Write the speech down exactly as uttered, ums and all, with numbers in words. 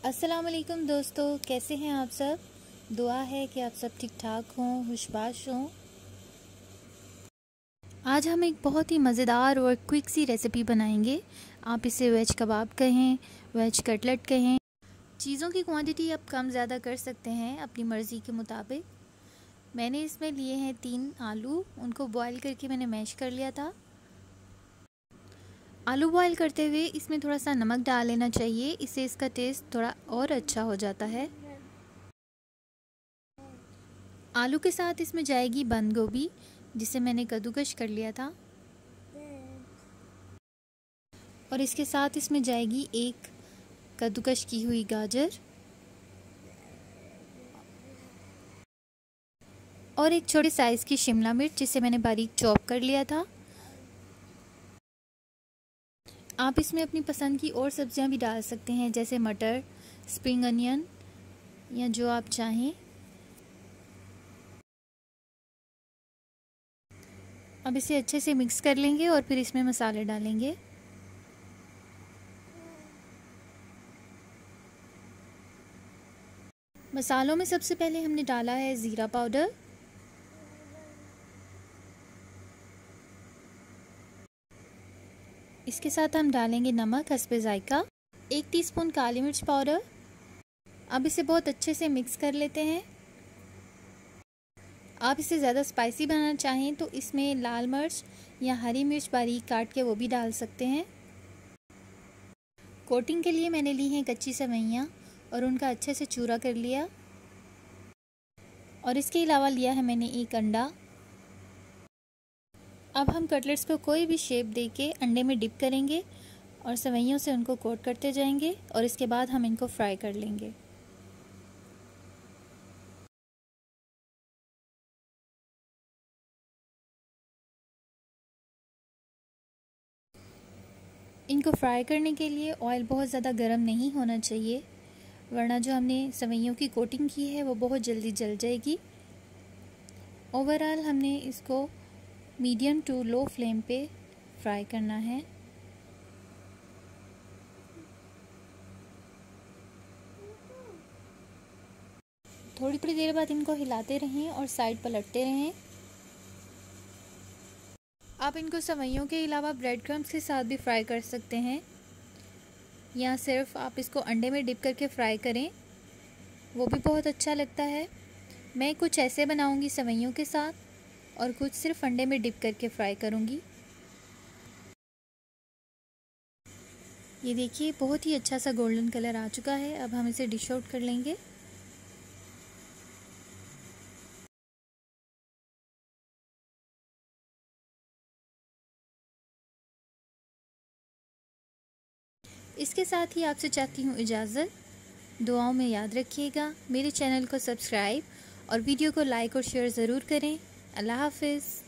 अस्सलाम वालेकुम दोस्तों, कैसे हैं आप सब। दुआ है कि आप सब ठीक ठाक हों, खुशबाश हों। आज हम एक बहुत ही मज़ेदार और क्विक सी रेसिपी बनाएंगे। आप इसे वेज कबाब कहें, वेज कटलेट कहें। चीज़ों की क्वांटिटी आप कम ज़्यादा कर सकते हैं अपनी मर्ज़ी के मुताबिक। मैंने इसमें लिए हैं तीन आलू, उनको बॉईल करके मैंने मैश कर लिया था। आलू बॉईल करते हुए इसमें थोड़ा सा नमक डाल लेना चाहिए, इससे इसका टेस्ट थोड़ा और अच्छा हो जाता है। आलू के साथ इसमें जाएगी बंद गोभी, जिसे मैंने कद्दूकश कर लिया था, और इसके साथ इसमें जाएगी एक कद्दूकश की हुई गाजर और एक छोटे साइज़ की शिमला मिर्च, जिसे मैंने बारीक चॉप कर लिया था। आप इसमें अपनी पसंद की और सब्जियां भी डाल सकते हैं, जैसे मटर, स्प्रिंग अनियन या जो आप चाहें। अब इसे अच्छे से मिक्स कर लेंगे और फिर इसमें मसाले डालेंगे। मसालों में सबसे पहले हमने डाला है ज़ीरा पाउडर, इसके साथ हम डालेंगे नमक हस्बे जायका, एक टीस्पून काली मिर्च पाउडर। अब इसे बहुत अच्छे से मिक्स कर लेते हैं। आप इसे ज़्यादा स्पाइसी बनाना चाहें तो इसमें लाल मिर्च या हरी मिर्च बारीक काट के वो भी डाल सकते हैं। कोटिंग के लिए मैंने ली हैं कच्ची सेवइयाँ और उनका अच्छे से चूरा कर लिया, और इसके अलावा लिया है मैंने एक अंडा। अब हम कटलेट्स को कोई भी शेप देके अंडे में डिप करेंगे और सेवइयों से उनको कोट करते जाएंगे, और इसके बाद हम इनको फ्राई कर लेंगे। इनको फ्राई करने के लिए ऑयल बहुत ज़्यादा गर्म नहीं होना चाहिए, वरना जो हमने सेवइयों की कोटिंग की है वो बहुत जल्दी जल जाएगी। ओवरऑल हमने इसको मीडियम टू लो फ्लेम पे फ्राई करना है। थोड़ी थोड़ी देर बाद इनको हिलाते रहें और साइड पलटते रहें। आप इनको सेवइयों के अलावा ब्रेड क्रम्स के साथ भी फ्राई कर सकते हैं, या सिर्फ आप इसको अंडे में डिप करके फ्राई करें, वो भी बहुत अच्छा लगता है। मैं कुछ ऐसे बनाऊंगी सेवइयों के साथ, और कुछ सिर्फ अंडे में डिप करके फ्राई करूंगी। ये देखिए बहुत ही अच्छा सा गोल्डन कलर आ चुका है। अब हम इसे डिश आउट कर लेंगे। इसके साथ ही आपसे चाहती हूँ इजाज़त। दुआओं में याद रखिएगा, मेरे चैनल को सब्सक्राइब और वीडियो को लाइक और शेयर ज़रूर करें। अल्लाह हाफ़िज़।